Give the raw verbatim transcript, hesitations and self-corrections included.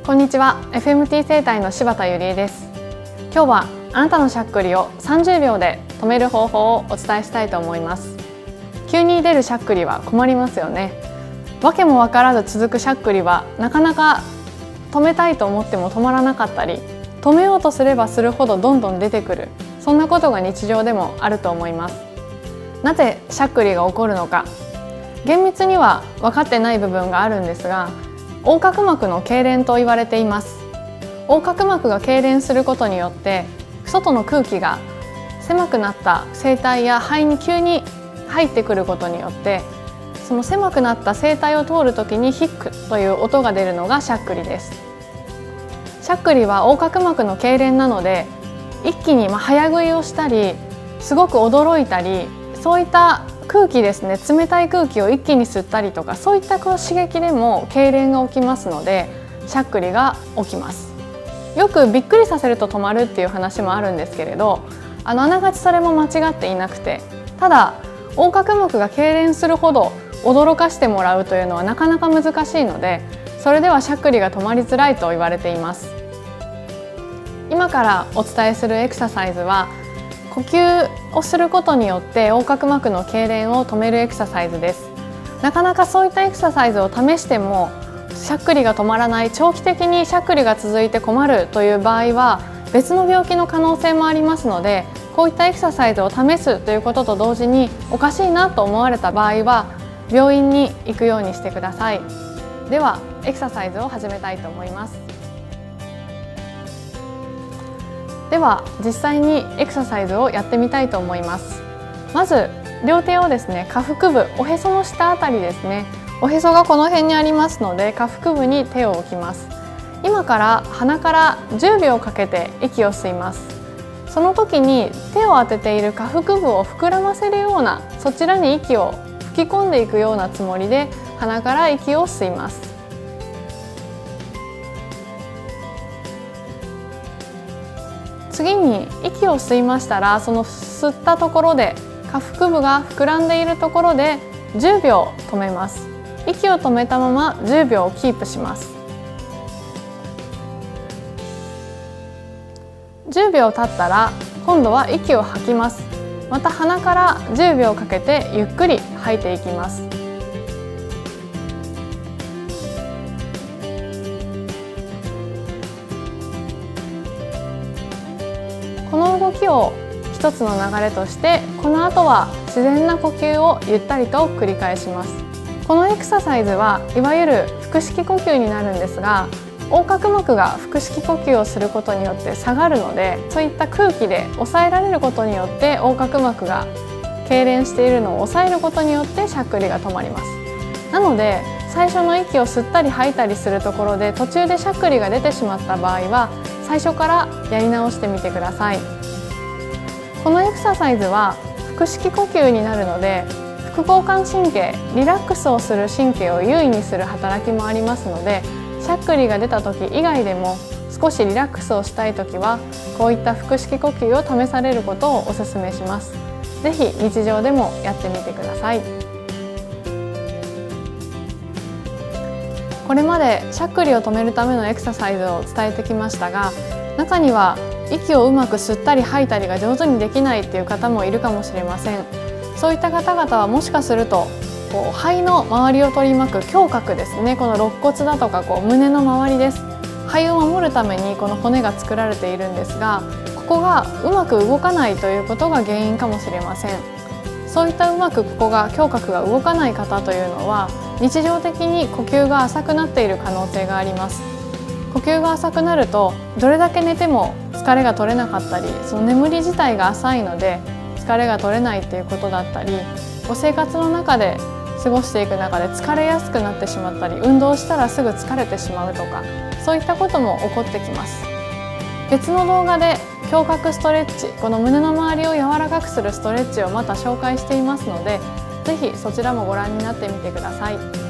こんにちは。 エフエムティー 生態の柴田ゆりえです。今日はあなたのしゃっくりをさんじゅうびょうで止める方法をお伝えしたいと思います。急に出るしゃっくりは困りますよね。わけもわからず続くしゃっくりはなかなか止めたいと思っても止まらなかったり、止めようとすればするほどどんどん出てくる、そんなことが日常でもあると思います。なぜしゃっくりが起こるのか、厳密には分かってない部分があるんですが、横隔膜の痙攣と言われています。横隔膜が痙攣することによって外の空気が狭くなった声帯や肺に急に入ってくることによって、その狭くなった声帯を通るときにヒックという音が出るのがしゃっくりです。しゃっくりは横隔膜の痙攣なので、一気に早食いをしたりすごく驚いたり、そういった空気ですね、冷たい空気を一気に吸ったりとか、そういったこう刺激でも痙攣が起きますので、しゃっくりが起きます。よくびっくりさせると止まるっていう話もあるんですけれど、あのあながちそれも間違っていなくて、ただ横隔膜が痙攣するほど驚かしてもらうというのはなかなか難しいので、それではしゃっくりが止まりづらいと言われています。今からお伝えするエクササイズは、呼吸をすることによって横隔膜の痙攣を止めるエクササイズです。なかなかそういったエクササイズを試してもしゃっくりが止まらない、長期的にしゃっくりが続いて困るという場合は別の病気の可能性もありますので、こういったエクササイズを試すということと同時に、おかしいなと思われた場合は病院に行くようにしてください。ではエクササイズを始めたいと思います。では実際にエクササイズをやってみたいと思います。まず両手をですね、下腹部、おへその下あたりですね、おへそがこの辺にありますので、下腹部に手を置きます。今から鼻からじゅうびょうかけて息を吸います。その時に手を当てている下腹部を膨らませるような、そちらに息を吹き込んでいくようなつもりで鼻から息を吸います。次に息を吸いましたら、その吸ったところで下腹部が膨らんでいるところでじゅうびょう止めます。息を止めたままじゅうびょうキープします。じゅうびょう経ったら今度は息を吐きます。また鼻からじゅうびょうかけてゆっくり吐いていきます。この動きを一つの流れとして、この後は自然な呼吸をゆったりと繰り返します。このエクササイズはいわゆる腹式呼吸になるんですが、横隔膜が腹式呼吸をすることによって下がるので、そういった空気で抑えられることによって横隔膜が痙攣しているのを抑えることによってしゃっくりが止まります。なので最初の息を吸ったり吐いたりするところで途中でしゃっくりが出てしまった場合は、最初からやり直してみてください。このエクササイズは腹式呼吸になるので、副交感神経、リラックスをする神経を優位にする働きもありますので、しゃっくりが出た時以外でも少しリラックスをしたい時は、こういった腹式呼吸を試されることをお勧めします。ぜひ日常でもやってみてください。これまでしゃっくりを止めるためのエクササイズを伝えてきましたが、中には息をうまく吸ったり吐いたりが上手にできないっていう方もいるかもしれません。そういった方々はもしかするとこう肺の周りを取り巻く胸郭ですね、この肋骨だとかこう胸の周りです。肺を守るためにこの骨が作られているんですが、ここがうまく動かないということが原因かもしれません。そういったうまくここが胸郭が動かない方というのは、日常的に呼吸が浅くなっている可能性があります。呼吸が浅くなるとどれだけ寝ても疲れが取れなかったり、その眠り自体が浅いので疲れが取れないということだったり、ご生活の中で過ごしていく中で疲れやすくなってしまったり、運動したらすぐ疲れてしまうとか、そういったことも起こってきます。別の動画で胸郭ストレッチ、この胸の周りを柔らかくするストレッチをまた紹介していますので、ぜひそちらもご覧になってみてください。